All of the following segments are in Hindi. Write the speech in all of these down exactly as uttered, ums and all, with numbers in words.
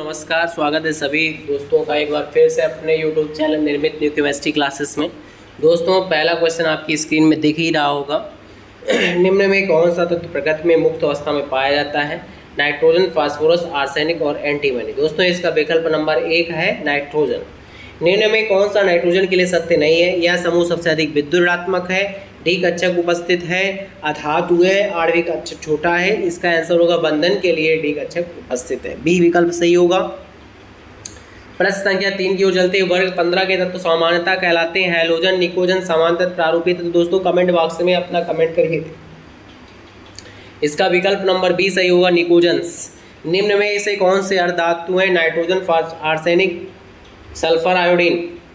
नमस्कार, स्वागत है सभी दोस्तों का एक बार फिर से अपने YouTube channel Nirmit new chemistry classes में। दोस्तों, पहला क्वेश्चन आपकी स्क्रीन में दिख ही रहा होगा। निम्न में कौन सा तत्व प्रकृति में मुक्त अवस्था में पाया जाता है? नाइट्रोजन, फास्फोरस, आर्सेनिक और एंटीमनी। दोस्तों, इसका विकल्प नंबर एक है नाइट्रोजन। निम्न में कौन सा नाइट्रोजन के लिए सत्य नहीं है? यह समूह सबसे अधिक विद्युत ऋणात्मक है, डी कक्षक उपस्थित है, अधातु है, आणविक कक्षक छोटा है। इसका आंसर होगा बंधन के लिए डी कक्षक उपस्थित है, बी विकल्प सही होगा। प्रश्न संख्या तीन की ओर चलते हैं। वर्ग पंद्रह के तत्व सामान्यता कहलाते हैं हैलोजन, निकोजन, समांतर, प्रारूपित। तो दोस्तों कमेंट बॉक्स में अपना कमेंट करिए। इसका विकल्प नंबर बी सही होगा, निकोजन्स। निम्न में से कौन से अर्धधातु हैं? Nitrogen, arsenic, sulphur, iodine.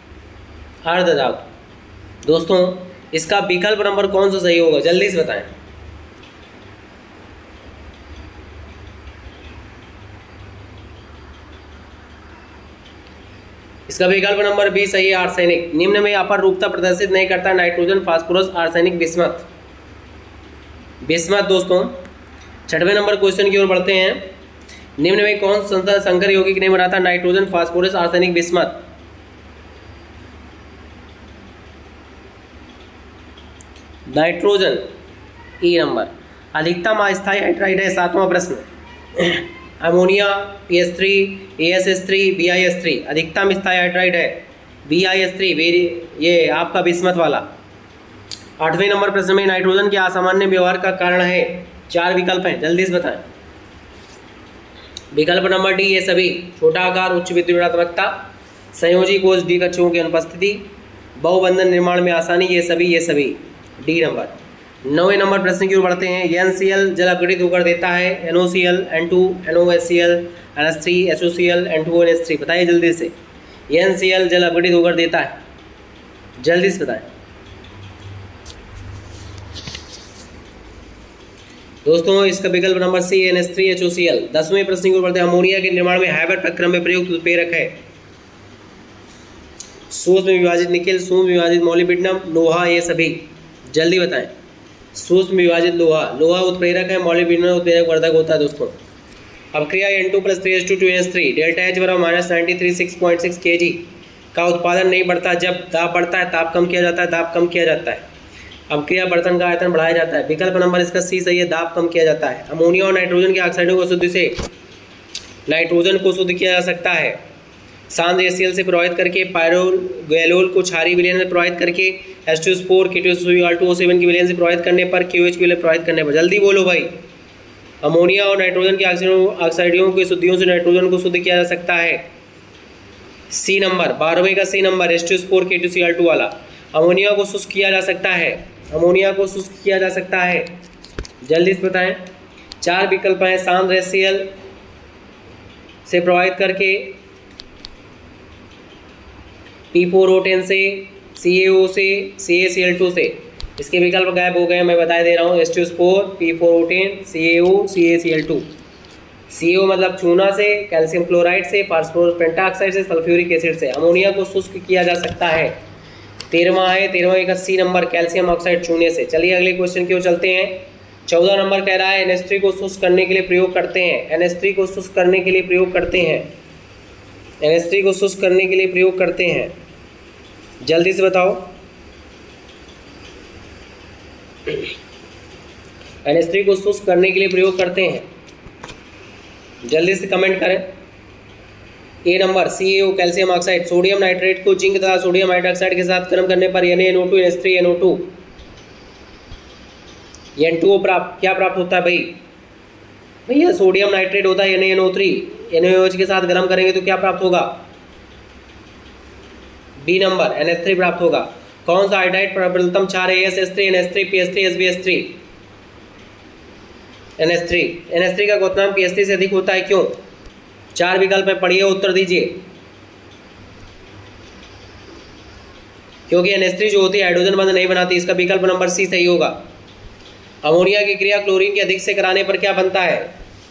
अर्धधातु। दोस्तों इसका विकल्प नंबर कौन सा सही होगा, जल्दी से बताएं। इसका विकल्प नंबर बी सही है, आर्सेनिक। निम्न में अपर रूपता प्रदर्शित नहीं करता? Nitrogen, phosphorus, arsenic, bismuth. Bismuth. दोस्तों छठवें नंबर क्वेश्चन की ओर बढ़ते हैं। निम्न में कौन सा संकर यौगिक नहीं बनाता? Nitrogen, phosphorus, arsenic, bismuth. Nitrogen, E number. अधिकतम अस्थायी हाइड्राइड है, सातवां प्रश्न। Ammonia, P H three, A S H three, B I H three. अधिकतम स्थायी हाइड्राइड है बी आई एच थ्री, ये आपका बिस्मथ वाला। आठवें नंबर प्रश्न में नाइट्रोजन के असामान्य व्यवहार का कारण है? चार विकल्प हैं, जल्दी से बताएं। विकल्प नंबर डी ये सभी। छोटा आकार, उच्च विद्युत ऋणात्मकता, संयोजी कोष डी कक्षकों की अनुपस्थिति, बहुबंधन निर्माण में आसानी। ये सभी ये सभी डी नंबर। नौवें नंबर प्रश्न की ओर बढ़ते हैं। एन सी एल जल अपघटित होकर देता है N O C L, N two, N O H C L, N H three, H O C L, N two O N H three. बताइए जल्दी से। एन सी एल जल अपघटित होकर देता है, जल्दी से बताएं। दोस्तों इसका विकल्प number C N H three, H O C L. दसवें प्रश्न की ओर बढ़ते हैं। अमोनिया के निर्माण में हाइब्रिड प्रक्रम में प्रयुक्त उत्प्रेरक है? सूक्ष्म विभाजित निकेल, सूक्ष्म विभाजित मोलिब्डेनम, लोहा। ये सभी जल्दी बताएं। सूक्ष्म विभाजित लोहा, लोहा उत्प्रेरक है, मोलिब्डेनम उत्प्रेरक वर्धक होता है। दोस्तों अब क्रिया N two plus three H two two H three delta H बराबर minus ninety three six point six K J का उत्पादन नहीं बढ़ता जब दाब बढ़ता है, ताप कम किया जाता है, दाब कम किया जाता है। अब क्रिया बर्तन का आयतन बढ़ाया जाता है। विकल्प नंबर इसका सी सही है, दाब कम किया जाता है। अमोनिया और नाइट्रोजन के ऑक्साइडों को शुद्ध से नाइट्रोजन को शुद्ध किया जा सकता है सांद्र एच सी एल से प्रभावित करके, पायरोल गैलोल को क्षारीय विलयन से प्रभावित करके, H two S four K two S two O seven की विलयन से प्रभावित करने पर, के ओ एच की विलयन प्रभावित करने पर। जल्दी बोलो भाई। अमोनिया और नाइट्रोजन के ऑक्साइडों ऑक्साइडों की शुद्धियों से नाइट्रोजन को शुद्ध किया जा सकता है। सी नंबर, बारहवें का C number, H two S four K two C L two वाला। अमोनिया को शुष्क किया जा सकता है, अमोनिया को शुष्क किया जा सकता है, जल्दी से बताएं। चार विकल्प हैं। सांद्र एच सी एल से प्रभावित करके, पी फोर ओ टेन से, सी ए ओ से, सी ए सी एल टू से। इसके विकल्प गायब हो गए, मैं बता दे रहा हूँ। H two S four, P four O ten, C A O, C A C L two. C A O मतलब चूना से, कैल्शियम क्लोराइड से, फास्फोरस पेंटाऑक्साइड से, सल्फ्यूरिक एसिड से। अमोनिया को शुष्क किया जा सकता है। तेरहवां है, तेरहवें का सी नंबर, कैल्शियम ऑक्साइड चूने से। चलिए अगले क्वेश्चन की ओर चलते हैं। चौदह नंबर कह रहा है एन एच थ्री को शुष्क करने के लिए प्रयोग करते हैं। एन एच थ्री को शुष्क करने के लिए प्रयोग करते हैं एन एच थ्री को शुष्क करने के लिए प्रयोग करते हैं, जल्दी से बताओ। एन एच थ्री को शुष्क करने के लिए प्रयोग करते हैं, जल्दी से कमेंट करें। A number C A O calcium oxide. Sodium nitrate को जिंक तथा सोडियम हाइड्रोक्साइड के साथ गर्म करने पर N A N O two, N H three N O two, N two O प्राप्त क्या प्राप्त होता है भाई? भैया सोडियम नाइट्रेट होता है N A N O three, N A O H के साथ गर्म करेंगे तो क्या प्राप्त होगा? B number N H three प्राप्त होगा। कौन सा हाइड्राइड प्रबलतम क्षार है? S S three, N H three, P H three, S B S three. N H three, N H three का क्वथनांक पी एच थ्री से अधिक होता है, क्यों? चार विकल्प है, पढ़िए उत्तर दीजिए। क्योंकि एन एच थ्री जो होती है हाइड्रोजन बंध नहीं बनाती। इसका विकल्प नंबर सी सही होगा। अमोनिया की क्रिया क्लोरीन के अधिक से कराने पर क्या बनता है?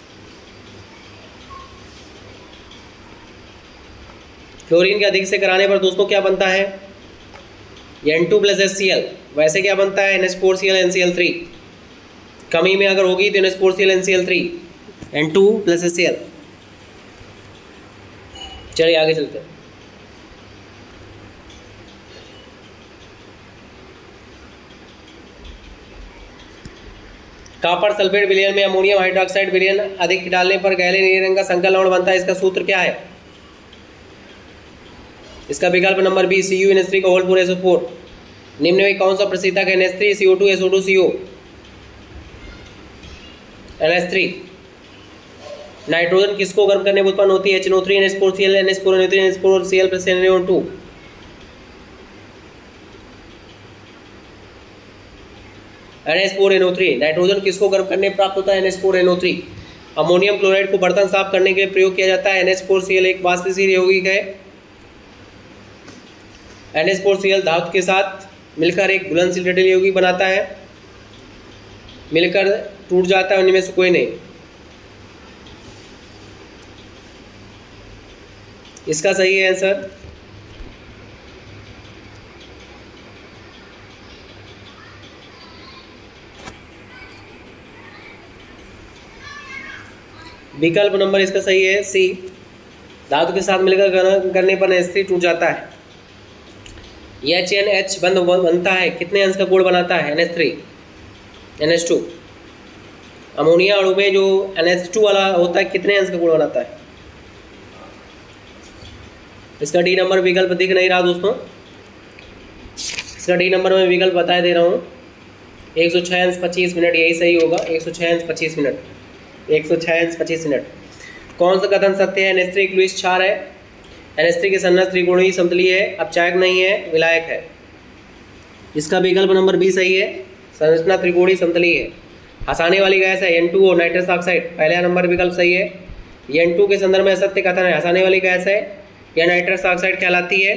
क्लोरीन के अधिक से कराने पर दोस्तों क्या बनता है? N two plus H C L. वैसे क्या बनता है? N H four C L, N C L three. कमी में अगर होगी तो N H four C L, N C L three, N two plus H C L. चलिए आगे चलते हैं। कॉपर सल्फेट विलयन में अमोनियम हाइड्रोक्साइड विलयन अधिक डालने पर गहरे नीले रंग का संकर लवण बनता है। इसका सूत्र क्या है? इसका विकल्प number B C U N S three का whole four S O four. निम्न में कौन सा प्रसिद्धक है? N S three, C O two, S O two, C O. N S three. Nitrogen किसको गर्म करने में उत्पन्न होती है? H N O three, N H four C L, N H four N O three, N H four C L plus N O two. N H four N O three. Nitrogen किसको गर्म करने में प्राप्त होता है? N H four N O three. Ammonium chloride को बर्तन साफ करने के लिए प्रयोग किया जाता है। N H four C L एक वाष्पशील यौगिक है। N H four C L धातु के साथ मिलकर एक घुलनशील जटिल यौगिक बनाता है, मिलकर टूट जाता है, उनमें से कोई नहीं। इसका सही है आंसर विकल्प नंबर इसका सही है सी। धातु के साथ मिलकर गर्म करने पर एन एच थ्री टूट जाता है। एच एन एच बंद बनता है, कितने अंश का गुण बनाता है? N H three, N H two. Ammonia अणु में जो एन एच टू वाला होता है कितने अंश का गुण बनाता है? इसका डी नंबर विकल्प दिख नहीं रहा दोस्तों। इसका डी नंबर में विकल्प बता दे रहा हूँ, एक सौ छः अंश पच्चीस मिनट, यही सही होगा। एक सौ छः अंश पच्चीस मिनट, एक सौ छः अंश पच्चीस मिनट। कौन सा कथन सत्य है? एन एच थ्री एक लुईस क्षार है। एन एच थ्री की संरचना त्रिकोणीय समतलीय है, अपचायक नहीं है, विलायक है। इसका विकल्प नंबर बी सही है, संरचना त्रिकोणीय समतलीय है। हंसाने वाली गैस है N two O, nitrous oxide. पहला नंबर विकल्प सही है। एन टू के संदर्भ में सत्य कथन है, हंसाने वाली गैस है या नाइट्रस ऑक्साइड कहलाती है।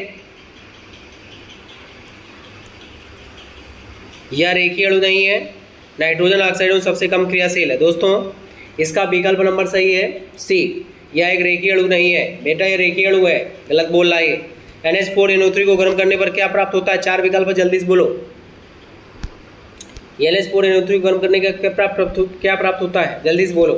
यह रेखीय अणु नहीं है, नाइट्रोजन ऑक्साइड सबसे कम क्रियाशील है। दोस्तों इसका विकल्प नंबर सही है सी, यह एक रेखीय अणु नहीं है। बेटा ये रेखीय अणु है, गलत बोल रहा है। N H four N O three को गर्म करने पर क्या प्राप्त होता है? चार विकल्प जल्दी से बोलो। N H four N O three को गर्म करने का क्या प्राप्त क्या प्राप्त होता है? जल्दी से बोलो।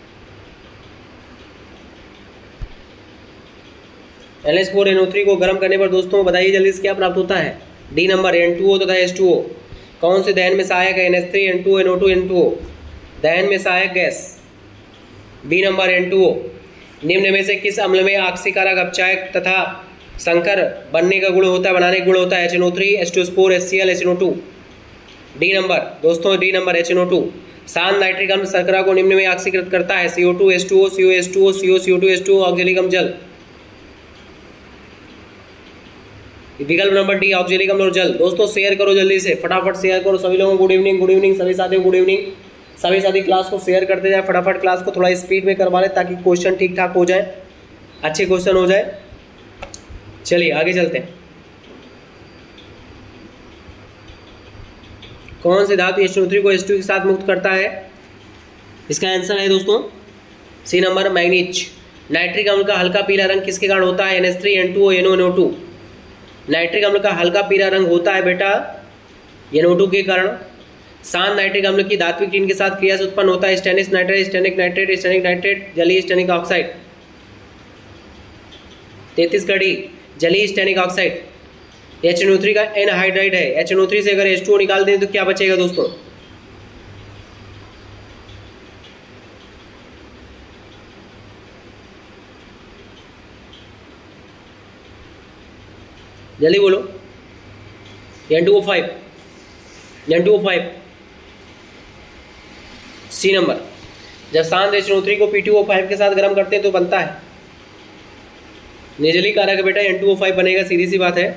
N H four N O three को गर्म करने पर दोस्तों बताइए जल्दी से क्या प्राप्त होता है? D number N two O तथा एच टू ओ। कौन से दहन में सहायक है? N H three, N two O, N O two, N two O. दहन में सहायक gas B number N two O. निम्न में से किस अम्ल में ऑक्सीकारक, अपचायक तथा संकर बनने का गुण होता है, बनाने का गुण होता है? H N O three, H two S four, H C L, H N O two. D number दोस्तों, D number H N O two. शांत नाइट्रिक अम्ल शर्करा को निम्न में ऑक्सीकृत करता है? C O two, H two O, C O H two O, C O C O two H two O, oxalic अम्ल जल। विकल्प नंबर डी ऑक्जेलिक अम्ल और जल। दोस्तों शेयर करो जल्दी से, फटाफट शेयर करो। सभी लोगों को गुड इवनिंग, गुड इवनिंग सभी साथियों गुड इवनिंग। सभी साथी क्लास को शेयर करते जाए, फटाफट क्लास को थोड़ा स्पीड में करवा लें ताकि क्वेश्चन ठीक ठाक हो जाए, अच्छे क्वेश्चन हो जाए। चलिए आगे चलते हैं। कौन से धातु एच एन ओ थ्री को एच टू के साथ मुक्त करता है? इसका आंसर है दोस्तों सी नंबर मैग्नीज। नाइट्रिक अम्ल का हल्का पीला रंग किसके कारण होता है? N H three, N two O, N O, N O two. Nitric अम्ल का हल्का पीला रंग होता है बेटा एन ओ टू के कारण। शांत नाइट्रिक अम्ल की धात्विक टीन के साथ क्रिया से उत्पन्न होता है stannic nitrate, stannic nitrate, stannic nitrate, जलीय स्टेनिक ऑक्साइड। तैंतीस का डी जलीय stannic oxide. H N O three का एनहाइड्राइड है। एच एन ओ थ्री से अगर एच टू ओ निकाल दें तो क्या बचेगा दोस्तों? जल्दी बोलो। एन टू ओ फाइव, एन टू ओ फाइव सी नंबर। जब शांत H N O three P two two O फाइव के साथ गर्म करते हैं तो बनता है निर्जलीय कारक बेटा एन टू ओ फाइव बनेगा, सीधी सी बात है।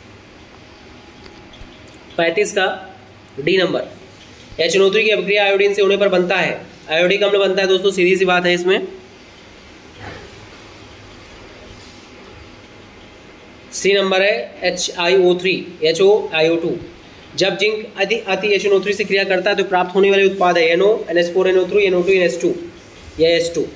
पैंतीस का D number. H N O three की अभिक्रिया आयोडीन से होने पर बनता है आयोडिक अम्ल बनता है दोस्तों, सीधी सी बात है इसमें। सी नंबर है H I O three, H O I O two. जब जिंक अति अति एच एन ओ थ्री से क्रिया करता है तो प्राप्त होने वाले उत्पाद है N O, N H four N O three, N O two, N H two या H two.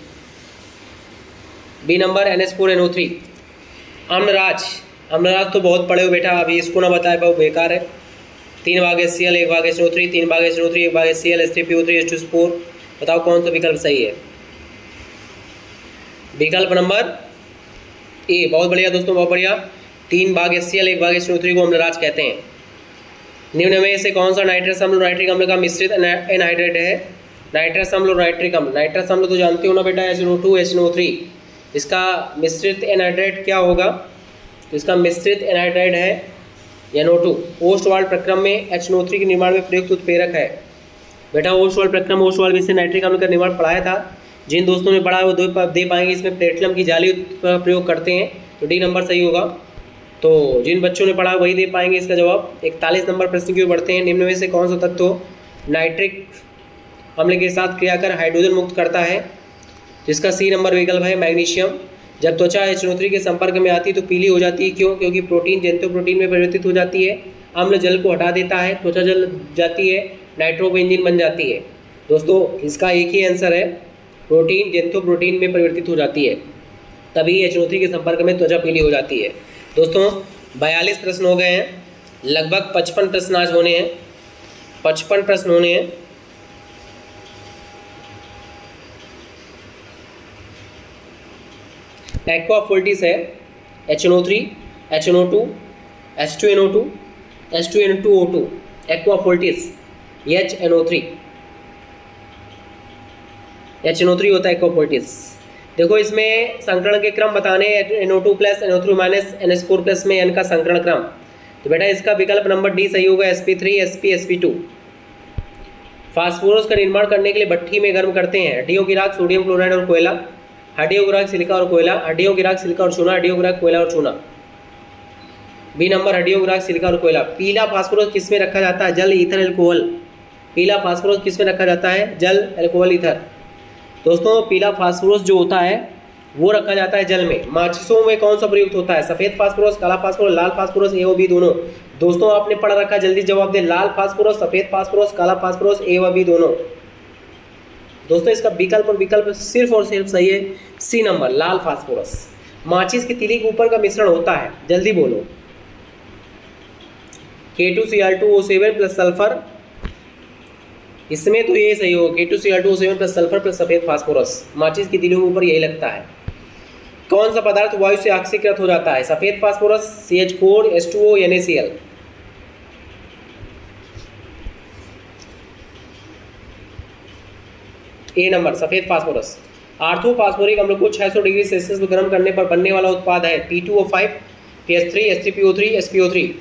B number N H four N O three. अम्लराज, अम्लराज तो बहुत पढ़े हो बेटा, अभी इसको ना बताए बहुत बेकार है। तीन भाग एच सी एल, एक भाग एच एन ओ थ्री, तीन भाग एच एन ओ थ्री, एक भाग H C L, H three P O three, H two four. बताओ कौन सा विकल्प सही है? विकल्प नंबर ए, बहुत बढ़िया दोस्तों, बहुत बढ़िया। तीन भाग एच सी एल, एक भाग एच नो थ्री को अम्लराज कहते हैं। निम्न में से कौन सा नाइट्रस अम्ल नाइट्रिक अम्ल का मिश्रित एनहाइड्रेट है? नाइट्रस अम्ल और नाइट्रिक अम्ल, नाइट्रस अम्ल तो जानते हो ना बेटा, H no two H no three. इसका मिश्रित एनहाइड्रेट क्या होगा? इसका मिश्रित एनहाइड्रेट है एन ओ टू। ओस्टवाल्ड प्रक्रम में एच नो थ्री के निर्माण में प्रयुक्त उत्प्रेरक है बेटा ओस्टवाल्ड प्रक्रम, ओस्टवाल्ड विषय नाइट्रिक अम्ल का निर्माण पढ़ाया था। जिन दोस्तों ने पढ़ा है वो दो दे पाएंगे। इसमें प्लेटिनम की जाली का प्रयोग करते हैं, तो डी नंबर सही होगा। तो जिन बच्चों ने पढ़ा वही दे पाएंगे इसका जवाब। इकतालीस नंबर प्रश्न की ओर बढ़ते हैं। निम्न में से कौन सा तत्व नाइट्रिक अम्ल के साथ क्रिया कर हाइड्रोजन मुक्त करता है? जिसका सी नंबर विकल्प है मैग्नीशियम। जब त्वचा एच नो थ्री के संपर्क में आती है तो पीली हो जाती है, क्यों? क्योंकि प्रोटीन जंतु प्रोटीन में परिवर्तित हो जाती है। अम्ल जल को हटा देता है, त्वचा जल जाती है, नाइट्रोबेंजीन बन जाती है। दोस्तों इसका एक ही आंसर है, प्रोटीन जंतु प्रोटीन में परिवर्तित हो जाती है, तभी एच नो थ्री के संपर्क में त्वचा पीली हो जाती है। दोस्तों बयालीस प्रश्न हो गए हैं, लगभग पचपन प्रश्न आज होने हैं, पचपन प्रश्न होने हैं। एक्वा फोल्टिस है H N O three, H N O two, H two N O two, H two N two O two, aqua fortis H N O three, H N O three होता है एक्वा फोल्टिस। देखो इसमें संकरण के क्रम बताने, N O two plus N O three minus N H four plus में एन का संकरण क्रम, तो बेटा इसका विकल्प नंबर डी सही होगा, S P three, S P, S P two. Phosphorus का निर्माण करने के लिए भट्ठी में गर्म करते हैं हड्डियों की राख, सोडियम क्लोराइड और कोयला, हड्डियों की राख, सिलिका और कोयला, हड्डियों की राख, सिलिका और चूना, हड्डियों की राख, कोयला और चूना। बी नंबर हड्डियों की राख, सिलिका और कोयला। पीला फास्फोरस किस में रखा जाता है? जल, ईथर, एल्कोहल। पीला फास्फोरस किस में रखा जाता है? जल, एल्कोहल, ईथर। दोस्तों पीला फास्फोरस जो होता है वो रखा जाता है जल में। माचिसों में कौन सा प्रयुक्त होता है? सफ़ेद फास्फोरस, काला फास्फोरस, लाल फास्फोरस, ए व बी दोनों। दोस्तों आपने पढ़ रखा, जल्दी जवाब दे। लाल फास्फोरस, सफ़ेद फास्फोरस, काला फास्फोरस, ए व बी दोनों। दोस्तों इसका विकल्प और विकल्प सिर्फ और सिर्फ सही है, सी नंबर, लाल फास्फोरस। माचिस की तिली के ऊपर का मिश्रण होता है, जल्दी बोलो। K two C L two O seven plus sulphur, इसमें तो ये सही हो, K two C L two O seven plus sulphur plus सफ़ेद फास्फोरस। माचिस की तिलियों के ऊपर यही लगता है। कौन सा पदार्थ वायु से ऑक्सीकृत हो जाता है? सफ़ेद phosphorus, C H four, H two O, N A C L. A number सफ़ेद फास्फोरस। आर्थो फास्फोरिक अम्ल को छह सौ डिग्री सेल्सियस पर गर्म करने पर बनने वाला उत्पाद है P two O five, P H three, S three P O three, S P O three.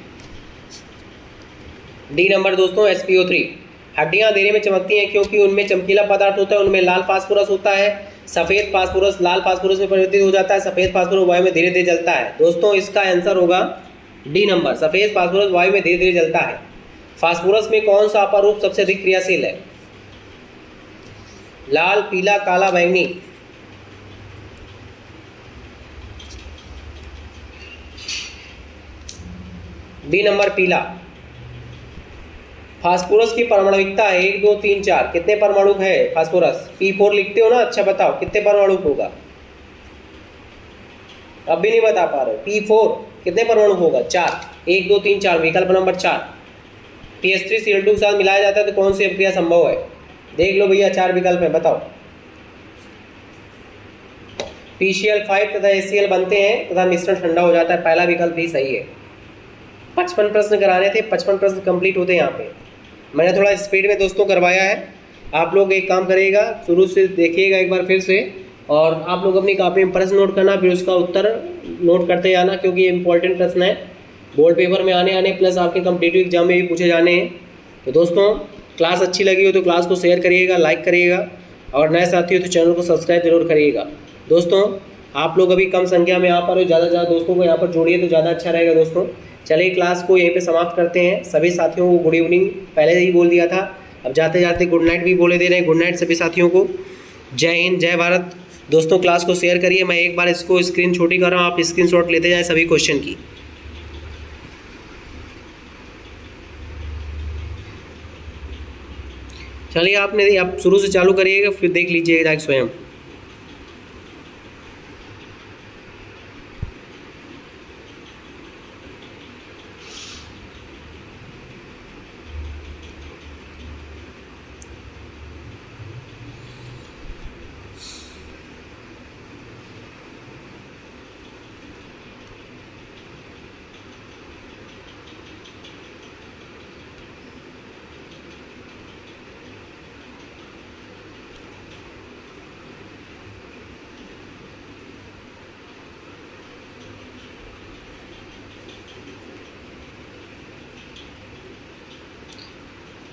D number दोस्तों एस पी ओ थ्री। हड्डियां अंधेरे में चमकती हैं क्योंकि उनमें चमकीला पदार्थ होता है, उनमें लाल फास्फोरस होता है। सफ़ेद फास्फोरस लाल फास्फोरस में परिवर्तित हो जाता है, सफ़ेद फास्फोरस वायु में धीरे धीरे जलता है। दोस्तों इसका आंसर होगा डी नंबर, सफ़ेद फास्फोरस वायु में धीरे धीरे जलता है। फास्फोरस में कौन सा अपरूप सबसे अधिक क्रियाशील है? लाल, पीला, काला, बैंगनी। बी नंबर पीला। फास्फोरस की परमाणुकता है एक, दो, तीन, चार। कितने परमाणु है फास्फोरस? पी फोर लिखते हो ना, अच्छा बताओ कितने परमाणु होगा? अब भी नहीं बता पा रहे। पी फोर कितने परमाणु होगा? चार। एक, दो, तीन, चार, विकल्प नंबर चार। P H three C L two के साथ मिलाया जाता है तो कौन सी अभिक्रिया संभव है? देख लो भैया, चार विकल्प है, बताओ। पी सी एल फाइव तथा ए सी एल बनते हैं तथा मिश्रण ठंडा हो जाता है, पहला विकल्प ही सही है। पचपन प्रश्न कराने थे, पचपन प्रश्न कंप्लीट होते हैं यहाँ पे। मैंने थोड़ा स्पीड में दोस्तों करवाया है। आप लोग एक काम करिएगा, शुरू से देखिएगा एक बार फिर से, और आप लोग अपनी कॉपी में प्रश्न नोट करना, फिर उसका उत्तर नोट करते जाना, क्योंकि ये इंपॉर्टेंट प्रश्न है, बोर्ड पेपर में आने आने प्लस आपके कॉम्पिटिटिव एग्जाम में भी पूछे जाने हैं। तो दोस्तों क्लास अच्छी लगी हो तो क्लास को शेयर करिएगा, लाइक करिएगा, और नए साथी हो तो चैनल को सब्सक्राइब जरूर करिएगा। दोस्तों आप लोग अभी कम संख्या में यहाँ पर हो, ज़्यादा से ज़्यादा दोस्तों को यहाँ पर जोड़िए तो ज़्यादा अच्छा रहेगा। दोस्तों चलिए क्लास को यहीं पे समाप्त करते हैं। सभी साथियों को गुड इवनिंग पहले ही बोल दिया था, अब जाते जाते गुड नाइट भी बोले दे रहे हैं। गुड नाइट सभी साथियों को। जय हिंद, जय भारत। दोस्तों क्लास को शेयर करिए। मैं एक बार इसको स्क्रीन छोटी कर रहा हूँ, आप स्क्रीन शॉट लेते जाएँ सभी क्वेश्चन की। चलिए आपने आप शुरू से चालू करिएगा, फिर देख लीजिएगा स्वयं।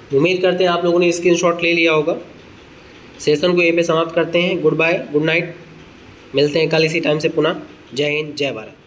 उम्मीद करते हैं आप लोगों ने स्क्रीनशॉट ले लिया होगा। सेशन को यहीं पे समाप्त करते हैं। Goodbye, good night. मिलते हैं कल इसी टाइम से पुनः। जय हिंद, जय भारत।